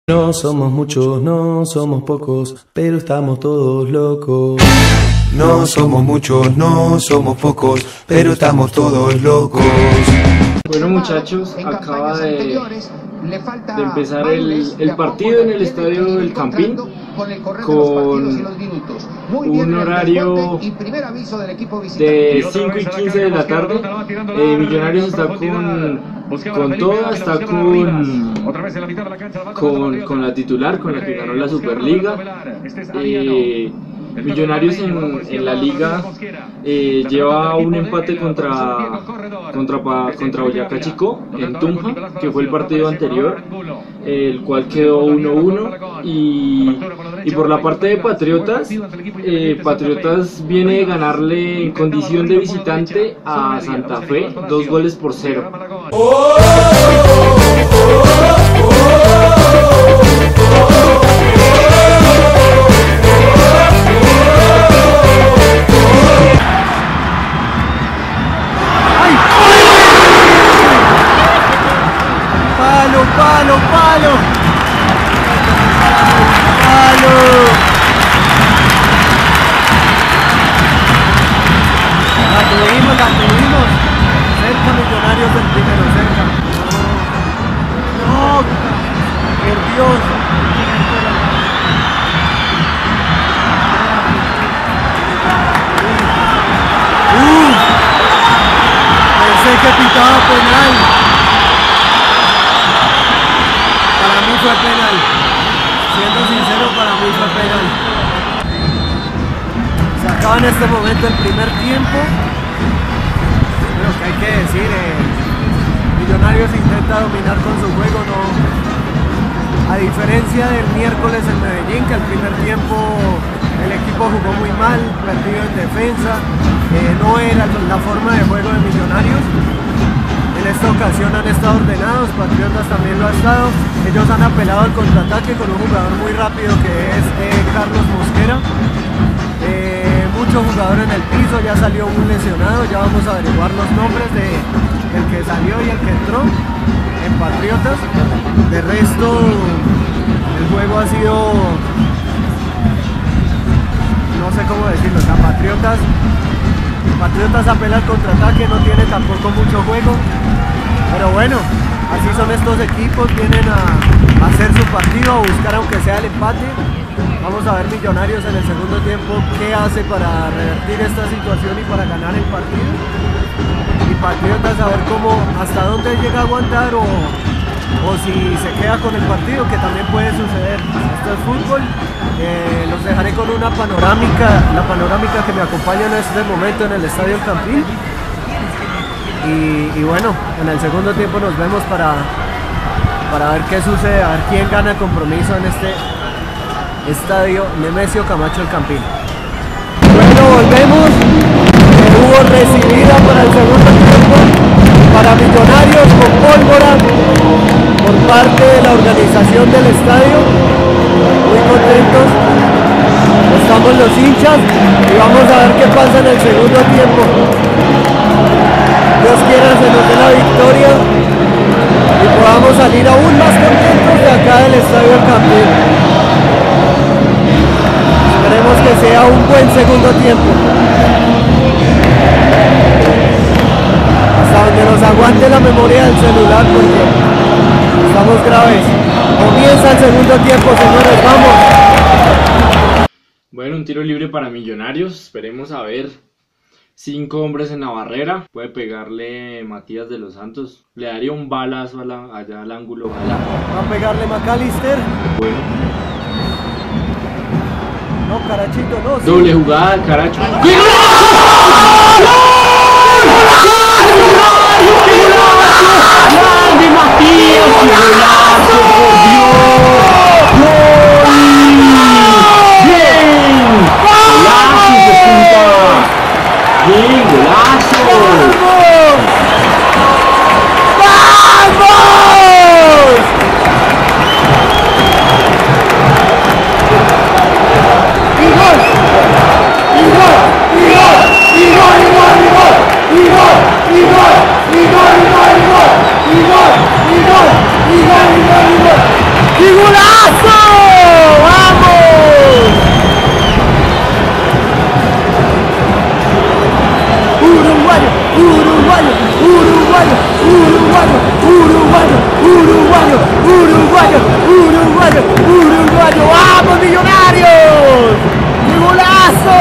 No somos muchos, no somos pocos, pero estamos todos locos. No somos muchos, no somos pocos, pero estamos todos locos. Bueno muchachos, acaba de empezar el partido en el estadio del Campín con un horario de 5 y 15 de la tarde. Millonarios está con toda, está con la titular, con la que ganó la Superliga. Millonarios en la liga lleva un empate contra Boyacá Chicó en Tunja, que fue el partido anterior, el cual quedó 1-1. Y por la parte de Patriotas, Patriotas viene de ganarle en condición de visitante a Santa Fe 2-0. ¡Palo! La tuvimos. Cerca Millonarios del primero, cerca. No, perdió. Pensé que pitaba penal. Para mí fue penal. Siendo sincero, para mí fue penal. Se acaba en este momento el primer tiempo. Lo que hay que decir, Millonarios intenta dominar con su juego, no. A diferencia del miércoles en Medellín, que al primer tiempo el equipo jugó muy mal, perdido en defensa, no era la forma de juego de Millonarios. En esta ocasión han estado ordenados, Patriotas también lo ha estado. Ellos han apelado al contraataque con un jugador muy rápido que es Carlos Mosquera. Mucho jugador en el piso, ya salió un lesionado, ya vamos a averiguar los nombres del que salió y el que entró en Patriotas. De resto, el juego ha sido, no sé cómo decirlo, o sea, Patriotas apela al contraataque, no tiene tampoco mucho juego, pero bueno, así son estos equipos, vienen a hacer su partido, a buscar aunque sea el empate. Vamos a ver Millonarios en el segundo tiempo qué hace para revertir esta situación y para ganar el partido. Y Patriotas a ver hasta dónde llega a aguantar o si se queda con el partido, que también puede suceder. Esto es fútbol. Los dejaré con una panorámica, la panorámica que me acompaña en este momento en el estadio El Campín. Y bueno, en el segundo tiempo nos vemos para ver qué sucede, a ver quién gana el compromiso en este estadio Nemesio Camacho El Campín. Bueno, volvemos. Hubo recibida para el segundo tiempo para Millonarios con pólvora por parte de la organización del estadio. Muy contentos estamos los hinchas y vamos a ver qué pasa en el segundo tiempo. Dios quiera se nos dé la victoria y podamos salir aún más contentos de acá del estadio El Campín. Esperemos que sea un buen segundo tiempo. Hasta donde nos aguante la memoria del celular, porque estamos graves. Comienza el segundo tiempo, señores, vamos. Bueno, un tiro libre para Millonarios, esperemos a ver. 5 hombres en la barrera, puede pegarle Matías de los Santos, le daría un balazo allá al ángulo. Va a pegarle McAllister. Bueno. No, Carachito, no. Sí. Doble jugada, Caracho. ¡Grande Matías! ¡Golazo, por Dios! ¡Bien! ¡Golazo de punta! ¡Bien, golazo! ¡Golazo! ¡Vamos! Uruguayo, uruguayo, uruguayo, uruguayo, uruguayo, uruguayo, uruguayo, uruguayo, uruguayo. ¡Vamos, Millonarios! ¡Qué golazo!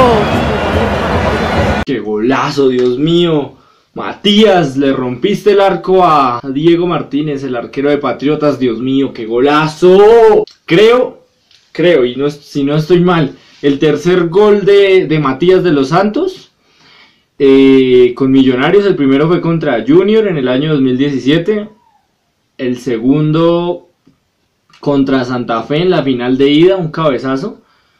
¡Qué golazo, Dios mío! Matías, le rompiste el arco a Diego Martínez, el arquero de Patriotas. Dios mío, qué golazo. Creo, y no, si no estoy mal, el tercer gol de Matías de los Santos con Millonarios. El primero fue contra Junior en el año 2017. El segundo contra Santa Fe en la final de ida, un cabezazo.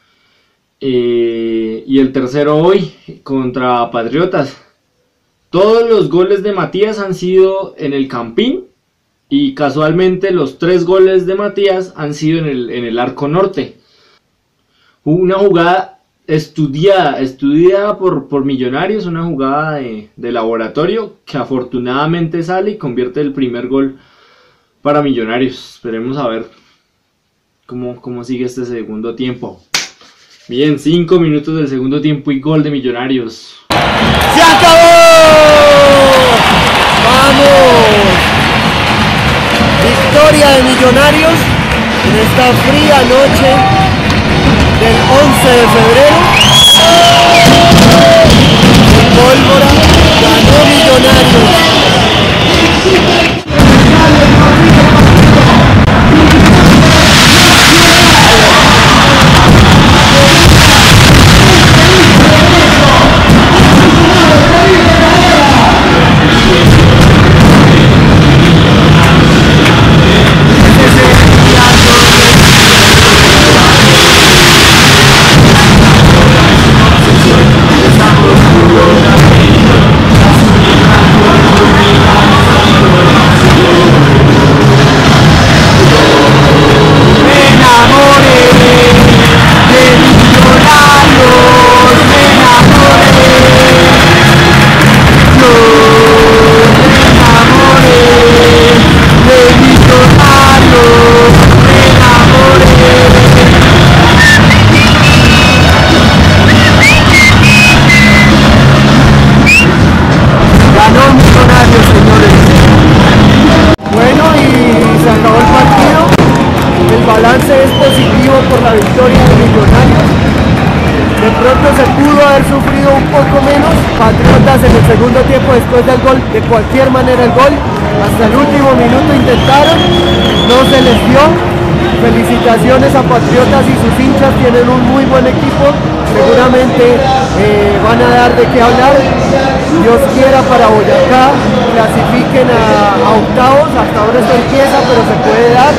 Y el tercero hoy contra Patriotas. Todos los goles de Matías han sido en el Campín, y casualmente los 3 goles de Matías han sido en el arco norte. Una jugada estudiada por Millonarios, una jugada de laboratorio que afortunadamente sale y convierte el primer gol para Millonarios. Esperemos a ver cómo sigue este segundo tiempo. Bien, 5 minutos del segundo tiempo y gol de Millonarios. ¡Se acabó! ¡Vamos! Victoria de Millonarios en esta fría noche del 11 de febrero. En Pólvora ganó Millonarios. Es positivo por la victoria de Millonarios. De pronto se pudo haber sufrido un poco menos. Patriotas en el segundo tiempo, después del gol, de cualquier manera el gol, hasta el último minuto intentaron, no se les dio. Felicitaciones a Patriotas y sus hinchas, tienen un muy buen equipo, seguramente van a dar de qué hablar. Dios quiera para Boyacá clasifiquen a octavos, hasta ahora esto empieza pero se puede dar.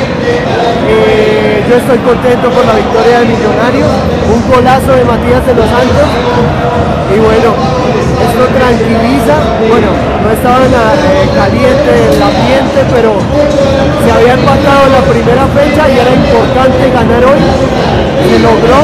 Yo estoy contento por la victoria de Millonarios, un golazo de Matías de los Santos, y bueno, esto tranquiliza. Bueno, no estaba caliente el ambiente, pero se había empatado la primera fecha y era importante ganar hoy, se logró,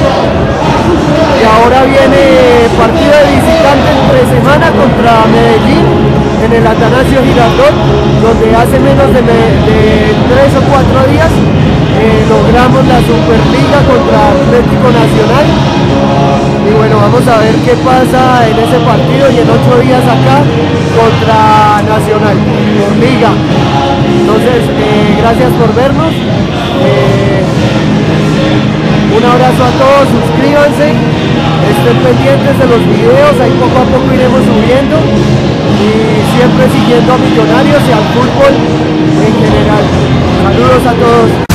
y ahora viene partido de visitante entre semana contra Medellín en el Atanasio Girardot, donde hace menos de 3 o 4 días logramos la Superliga contra Atlético Nacional. Y bueno, vamos a ver qué pasa en ese partido y en 8 días acá contra Nacional por Liga. Entonces, gracias por vernos. Un abrazo a todos, suscríbanse, estén pendientes de los videos, ahí poco a poco iremos subiendo y siempre siguiendo a Millonarios y al fútbol en general. Saludos a todos.